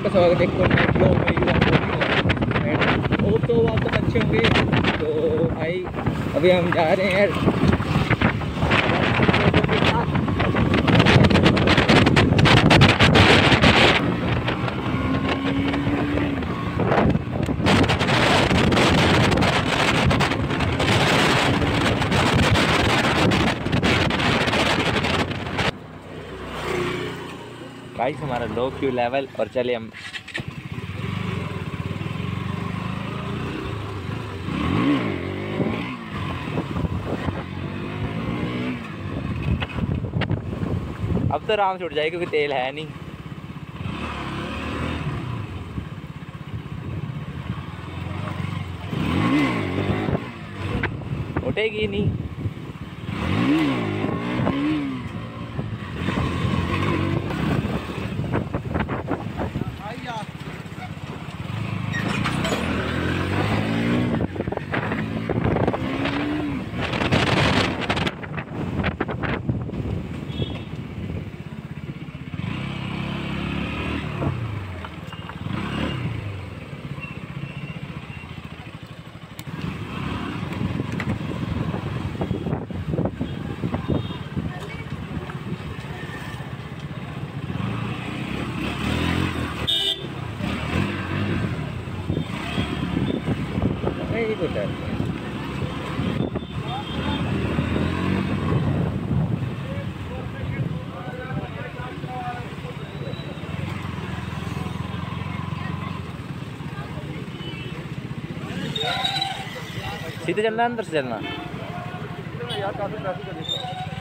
आपका स्वागत है एक और नए ब्लॉग में। होप तो आप सब अच्छे होंगे। तो भाई अभी हम जा रहे हैं यार गाइस, हमारा लो क्यू लेवल। और चले हम अब तो आराम से उठ जाए क्योंकि तेल है नहीं। उठेगी नहीं। नहीं कुछ है। सीधे चलना है, अंदर से चलना यार, काफी ट्रैफिक है।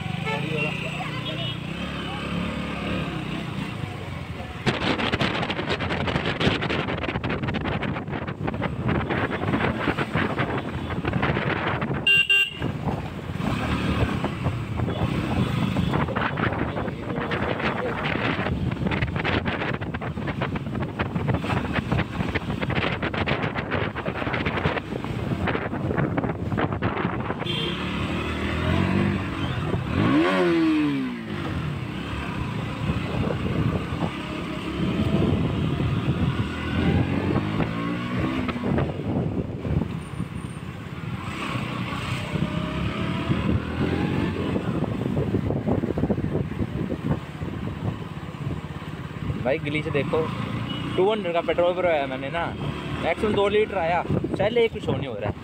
भाई गिली से देखो, 200 का पेट्रोल भरवाया मैंने ना, मैक्सिमम 2 लीटर आया। चल एक कुछ नहीं हो रहा है।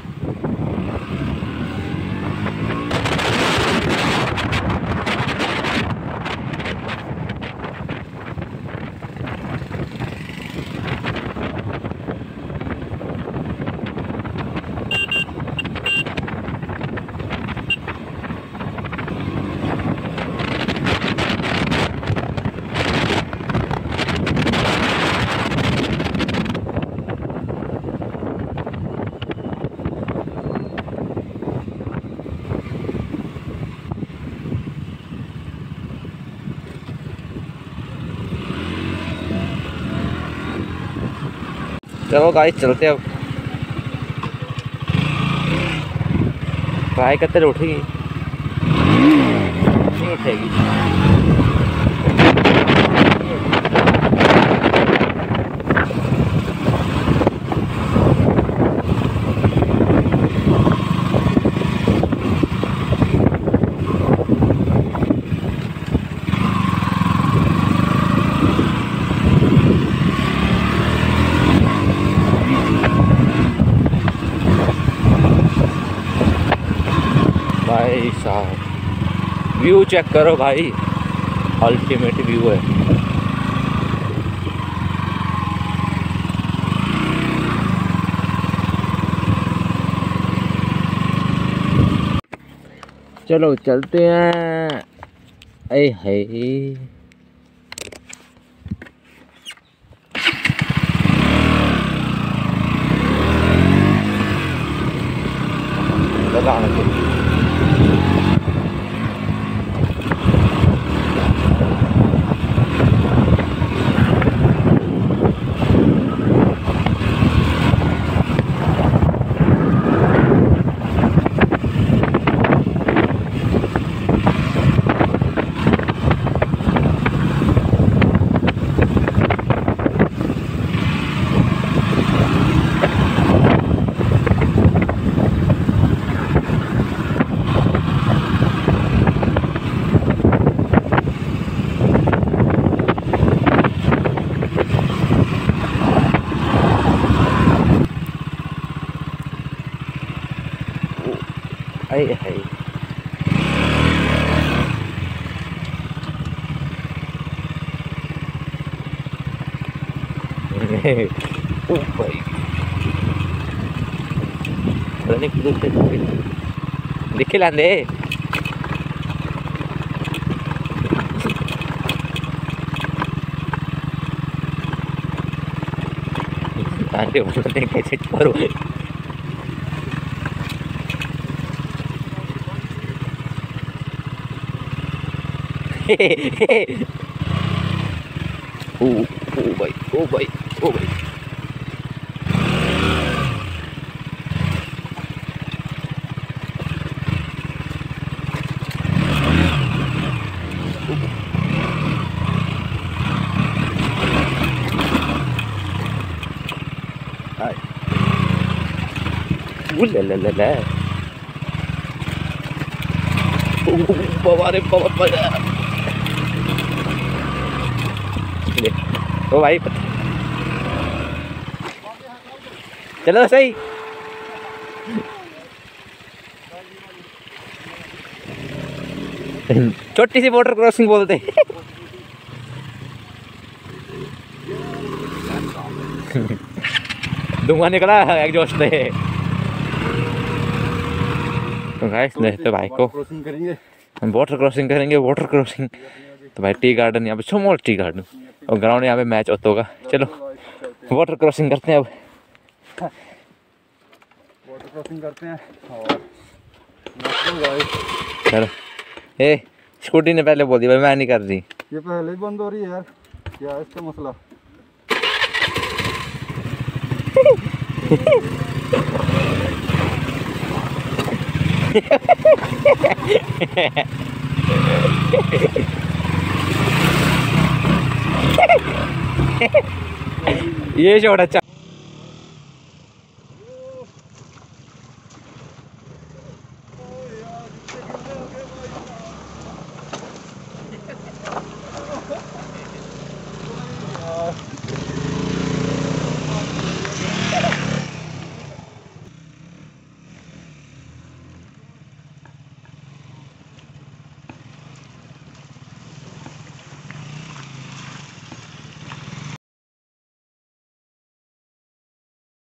चलो गाइस चलते अब। ट्राई करते उठेगी नहीं उठेगी। भाई साहब व्यू चेक करो भाई, अल्टीमेट व्यू है। चलो चलते हैं। अरे है लगाना चाहिए। हाय हाय ओ भाई दिखे लांदे आंटे बोलते कैसे करो ओ भाई ओ भाई ओ भाई la बाबा रे बहुत मजा ओ भाई चलो सही छोटी सी बॉर्डर क्रॉसिंग बोलते धुआं निकला एग्जॉस्ट से। तो गाइस देखते भाई को वाटर क्रॉसिंग करेंगे वाटर क्रॉसिंग। तो भाई टी गार्डन यहाँ पे स्मॉल टी गार्डन और ग्राउंड यहाँ पे मैच होता होगा। चलो वाटर क्रॉसिंग करते हैं अब वाटर क्रॉसिंग करते हैं और चलो ए स्कूटी ने पहले बोल दिया भाई मैं नहीं कर रही। ये पहले ही बंद हो रही है यार क्या है इसका मसला। ये शॉट अच्छा